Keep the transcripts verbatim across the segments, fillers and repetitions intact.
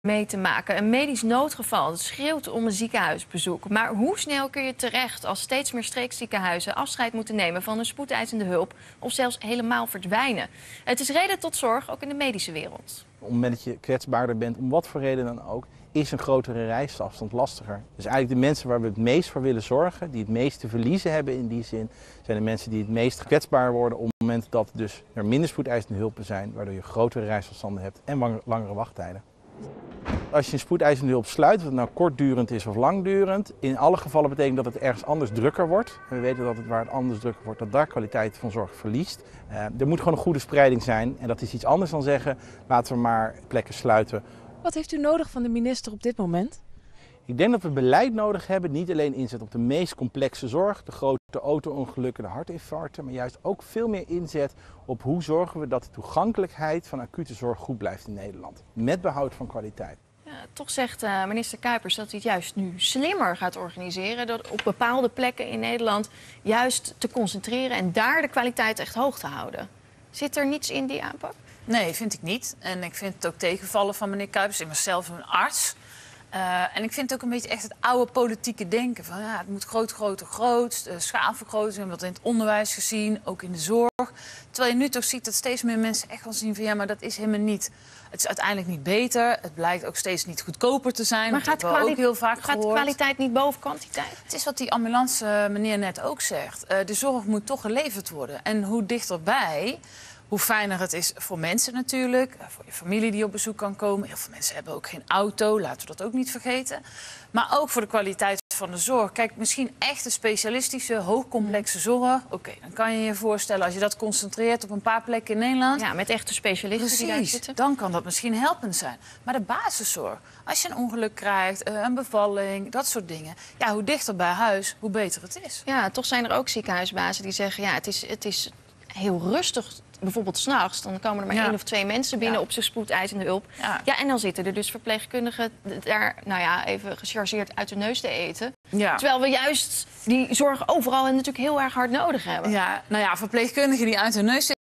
mee te maken. Een medisch noodgeval, dat schreeuwt om een ziekenhuisbezoek. Maar hoe snel kun je terecht als steeds meer streekziekenhuizen afscheid moeten nemen van een spoedeisende hulp of zelfs helemaal verdwijnen? Het is reden tot zorg, ook in de medische wereld. Op het moment dat je kwetsbaarder bent, om wat voor reden dan ook, is een grotere reisafstand lastiger. Dus eigenlijk de mensen waar we het meest voor willen zorgen, die het meest te verliezen hebben in die zin, zijn de mensen die het meest kwetsbaar worden op het moment dat dus er minder spoedeisende hulpen zijn, waardoor je grotere reisafstanden hebt en langere wachttijden. Als je een spoedeisende hulp sluit, of het nou kortdurend is of langdurend, in alle gevallen betekent dat het ergens anders drukker wordt. En we weten dat het waar het anders drukker wordt, dat daar kwaliteit van zorg verliest. Uh, er moet gewoon een goede spreiding zijn en dat is iets anders dan zeggen, laten we maar plekken sluiten. Wat heeft u nodig van de minister op dit moment? Ik denk dat we beleid nodig hebben, niet alleen inzet op de meest complexe zorg, de grote auto-ongelukken, de hartinfarcten, maar juist ook veel meer inzet op hoe zorgen we dat de toegankelijkheid van acute zorg goed blijft in Nederland. Met behoud van kwaliteit. Ja, toch zegt uh, minister Kuipers dat hij het juist nu slimmer gaat organiseren, door op bepaalde plekken in Nederland juist te concentreren en daar de kwaliteit echt hoog te houden. Zit er niets in die aanpak? Nee, vind ik niet. En ik vind het ook tegenvallen van meneer Kuipers. Ik ben zelf een arts. Uh, en ik vind het ook een beetje echt het oude politieke denken. Van, ja, het moet groot, groter, groot. Uh, schaalvergroting, we hebben dat in het onderwijs gezien, ook in de zorg. Terwijl je nu toch ziet dat steeds meer mensen echt wel zien van, ja, maar dat is helemaal niet. Het is uiteindelijk niet beter. Het blijkt ook steeds niet goedkoper te zijn. Maar gaat, kwali- ook heel vaak gaat kwaliteit niet boven kwantiteit? Het is wat die ambulance meneer net ook zegt. Uh, de zorg moet toch geleverd worden. En hoe dichterbij, hoe fijner het is voor mensen natuurlijk. Voor je familie die op bezoek kan komen. Heel veel mensen hebben ook geen auto, laten we dat ook niet vergeten. Maar ook voor de kwaliteit van de zorg. Kijk, misschien echt een specialistische, hoogcomplexe zorg. Oké, okay, dan kan je je voorstellen als je dat concentreert op een paar plekken in Nederland. Ja, met echte specialisten. Precies, die daar zitten. Dan kan dat misschien helpend zijn. Maar de basiszorg, als je een ongeluk krijgt, een bevalling, dat soort dingen. Ja, hoe dichter bij huis, hoe beter het is. Ja, toch zijn er ook ziekenhuisbazen die zeggen, ja, het is, het is heel rustig. Bijvoorbeeld 's nachts, dan komen er maar ja. één of twee mensen binnen ja. op zijn spoedeisende hulp. Ja. ja, en dan zitten er dus verpleegkundigen daar, nou ja, even gechargeerd uit de neus te eten. Ja. Terwijl we juist die zorg overal en natuurlijk heel erg hard nodig hebben. Ja, nou ja, verpleegkundigen die uit hun neus zitten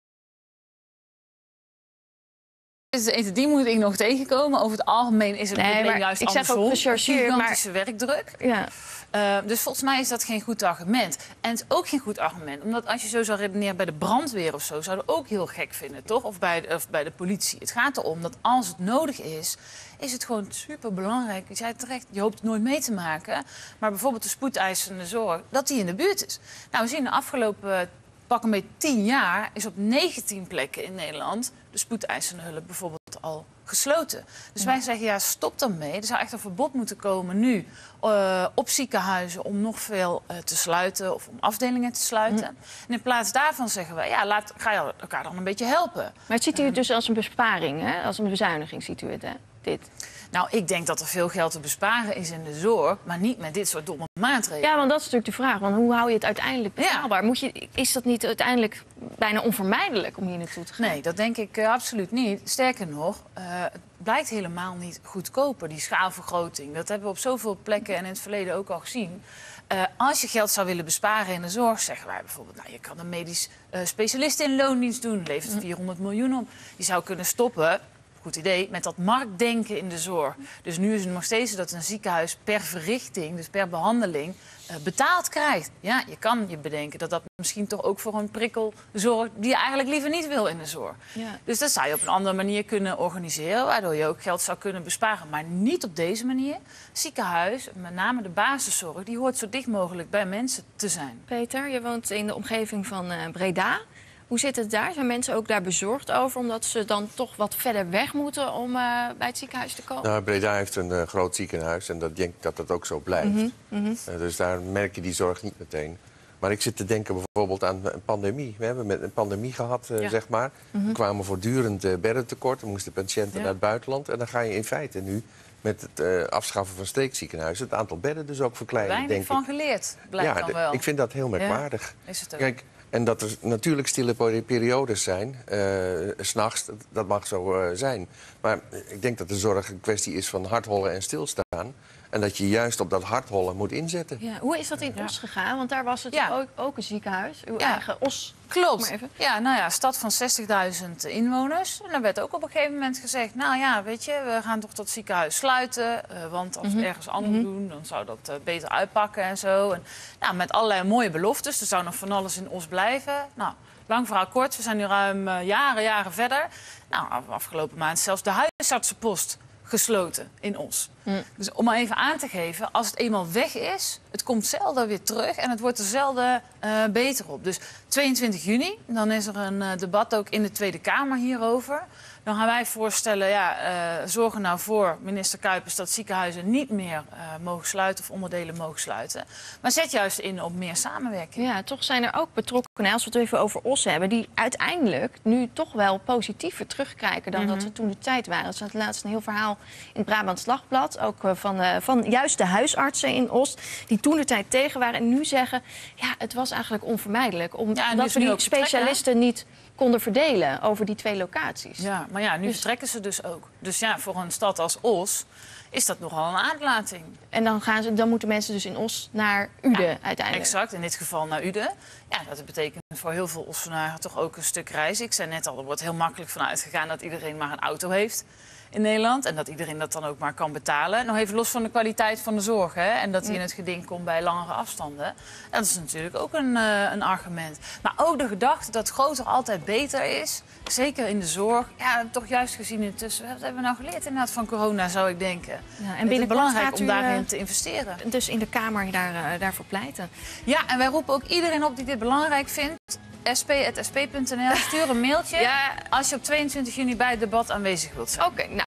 eten, die moet ik nog tegenkomen. Over het algemeen is het nee, probleem juist ik andersom. zeg ook gechargeerd, gigantische maar werkdruk. Ja. Uh, dus volgens mij is dat geen goed argument. En het is ook geen goed argument, omdat als je zo zou redeneren bij de brandweer of zo, zouden we ook heel gek vinden, toch? Of bij, de, of bij de politie. Het gaat erom dat als het nodig is, is het gewoon super belangrijk. Je zei terecht, je hoopt het nooit mee te maken. Maar bijvoorbeeld de spoedeisende zorg, dat die in de buurt is. Nou, we zien de afgelopen pak een beetje tien jaar is op negentien plekken in Nederland de spoedeisende hulp bijvoorbeeld al gesloten. Dus ja. wij zeggen, ja, stop daarmee. Er zou echt een verbod moeten komen nu uh, op ziekenhuizen om nog veel uh, te sluiten of om afdelingen te sluiten. Mm. En in plaats daarvan zeggen we, ja, laat, ga je elkaar dan een beetje helpen. Maar het ziet u het dus als een besparing, hè? Als een bezuiniging ziet u het, hè? Dit. Nou, ik denk dat er veel geld te besparen is in de zorg, maar niet met dit soort domme maatregelen. Ja, want dat is natuurlijk de vraag. Want hoe hou je het uiteindelijk betaalbaar? Ja. Moet je, is dat niet uiteindelijk bijna onvermijdelijk om hier naartoe te gaan? Nee, dat denk ik uh, absoluut niet. Sterker nog, uh, het blijkt helemaal niet goedkoper, die schaalvergroting. Dat hebben we op zoveel plekken en in het verleden ook al gezien. Uh, als je geld zou willen besparen in de zorg, zeggen wij bijvoorbeeld, nou, je kan een medisch uh, specialist in loondienst doen, levert vierhonderd miljoen op. Je zou kunnen stoppen, goed idee, met dat marktdenken in de zorg. Dus nu is het nog steeds dat een ziekenhuis per verrichting, dus per behandeling, uh, betaald krijgt. Ja, je kan je bedenken dat dat misschien toch ook voor een prikkel zorgt die je eigenlijk liever niet wil in de zorg. Ja. Dus dat zou je op een andere manier kunnen organiseren, waardoor je ook geld zou kunnen besparen. Maar niet op deze manier. Ziekenhuis, met name de basiszorg, die hoort zo dicht mogelijk bij mensen te zijn. Peter, je woont in de omgeving van uh, Breda. Hoe zit het daar? Zijn mensen ook daar bezorgd over, omdat ze dan toch wat verder weg moeten om uh, bij het ziekenhuis te komen? Nou, Breda heeft een uh, groot ziekenhuis en dat denk ik dat dat ook zo blijft. Mm-hmm. Mm-hmm. Uh, dus daar merk je die zorg niet meteen. Maar ik zit te denken bijvoorbeeld aan een pandemie. We hebben met een pandemie gehad, uh, ja. zeg maar. Mm-hmm. Er kwamen voortdurend uh, bedden tekort. Er moesten patiënten ja. naar het buitenland. En dan ga je in feite nu met het uh, afschaffen van streekziekenhuizen het aantal bedden dus ook verkleinen, Weinig denk ik. van geleerd, blijkt ja, dan wel. Ik vind dat heel merkwaardig. Ja, is het ook. Kijk, en dat er natuurlijk stille periodes zijn, uh, 's nachts, dat, dat mag zo uh, zijn. Maar ik denk dat de zorg een kwestie is van hardhollen en stilstaan. En dat je juist op dat hardhollen moet inzetten. Ja, hoe is dat in Ja. Os gegaan? Want daar was het Ja. ook, ook een ziekenhuis. Uw Ja. eigen Os. Klopt. Maar even. Ja, nou ja, stad van zestigduizend inwoners. En daar werd ook op een gegeven moment gezegd... nou ja, weet je, we gaan toch dat ziekenhuis sluiten. Uh, want als we Mhm. ergens anders Mhm. doen, dan zou dat uh, beter uitpakken en zo. En, nou, met allerlei mooie beloftes. Er zou nog van alles in Os blijven. Nou, lang verhaal kort, we zijn nu ruim uh, jaren, jaren verder. Nou, afgelopen maand zelfs de huisartsenpost gesloten in Os. Mm. Dus om maar even aan te geven, als het eenmaal weg is... het komt zelden weer terug en het wordt er zelden uh, beter op. Dus tweeëntwintig juni, dan is er een uh, debat ook in de Tweede Kamer hierover. Dan gaan wij voorstellen, ja, uh, zorg er nou voor, minister Kuipers... dat ziekenhuizen niet meer uh, mogen sluiten of onderdelen mogen sluiten. Maar zet juist in op meer samenwerking. Ja, toch zijn er ook betrokkenen, als we het even over Os hebben... die uiteindelijk nu toch wel positiever terugkijken dan Mm-hmm. dat ze toen de tijd waren. Er staat laatst een heel verhaal in het Brabants Dagblad... ook uh, van, uh, van juist de huisartsen in Os, die toen de tijd tegen waren... en nu zeggen, ja, het was eigenlijk onvermijdelijk... Om, Ja, en omdat dus we nu die ook vertrekken, specialisten niet konden verdelen over die twee locaties. Ja, maar ja, nu Dus- vertrekken ze dus ook. Dus ja, voor een stad als Os is dat nogal een uitlating. En dan, gaan ze, dan moeten mensen dus in Os naar Uden Ja, uiteindelijk. Exact, in dit geval naar Uden. Ja, dat betekent voor heel veel Ossenaren toch ook een stuk reizen. Ik zei net al, er wordt heel makkelijk van uitgegaan dat iedereen maar een auto heeft in Nederland. En dat iedereen dat dan ook maar kan betalen. Nog even los van de kwaliteit van de zorg. Hè? En dat die in het geding komt bij langere afstanden. Dat is natuurlijk ook een, uh, een argument. Maar ook de gedachte dat groter altijd beter is. Zeker in de zorg. Ja, toch juist gezien intussen. Wat hebben we nou geleerd inderdaad van corona, zou ik denken. Ja, en Het is binnenkort belangrijk gaat om u, daarin uh, te investeren. dus in de Kamer daar, uh, daarvoor pleiten. Ja, en wij roepen ook iedereen op die dit belangrijk vindt. s p punt s p punt n l. Stuur een mailtje Ja. als je op tweeëntwintig juni bij het debat aanwezig wilt zijn. Oké, nou.